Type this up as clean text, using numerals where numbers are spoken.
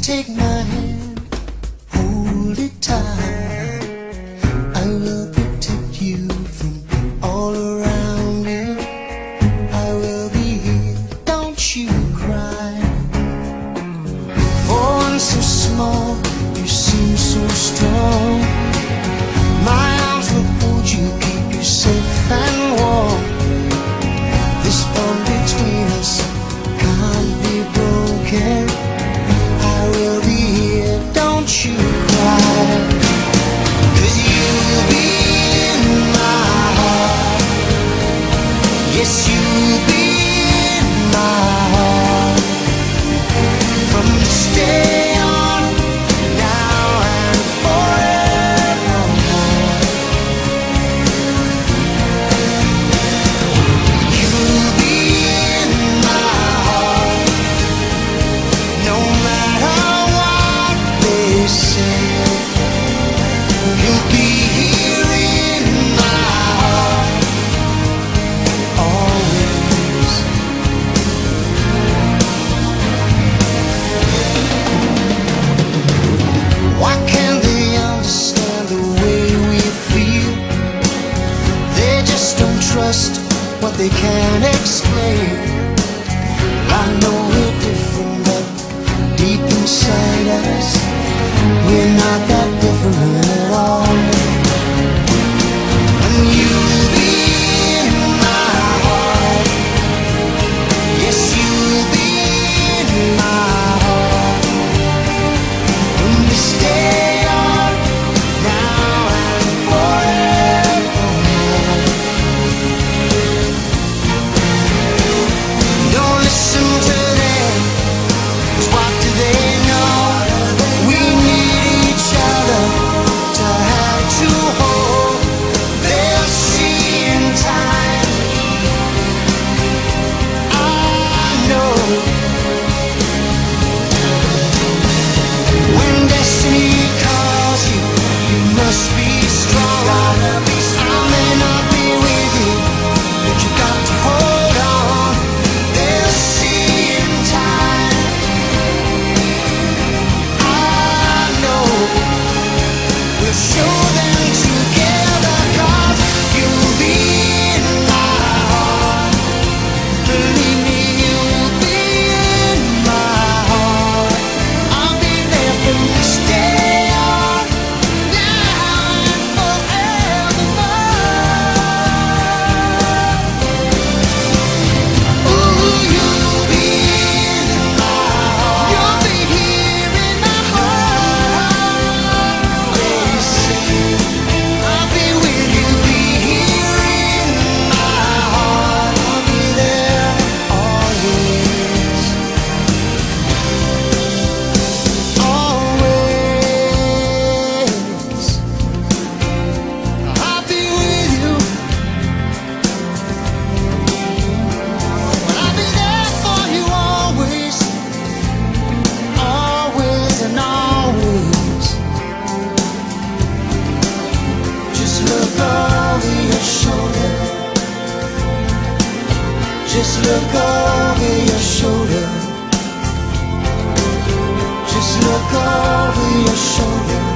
take my hand, hold it tight. I will protect you from all around you. I will be here, don't you cry. For one so small, you seem so strong. My arms will hold you, keep you safe and warm. This bond between us can't be broken. I will be here, don't you cry. 'Cause you'll be in my heart. Yes, you'll be in my heart. From this day on, now and forevermore. You'll be in my heart. No matter what they say, you'll be here in my heart always. Why can't they understand the way we feel? They just don't trust what they can't explain. I know we're different, but deep inside us, we're not that different at all. And you'll be in my heart. Yes, you'll be in my heart. From this day on, now and forevermore. Don't listen to them, 'cause what do they know? We need each other to have to hold. They'll see in time, I know. When destiny calls you, you must be strong. I may not be with you, but you got to hold on. They'll see in time, I know. We'll show them together, 'cause you'll be in my heart. Believe me, you'll be in my heart. I'll be there from this day on, now and forevermore. Ooh, you'll be in my heart. You'll be here in my heart always. I'll be with you, be here in my heart. I'll be there always, always. I'll be with you, I'll be there for you always, always and always. Just look over your shoulder. Just look over your shoulder. Just look over your shoulder.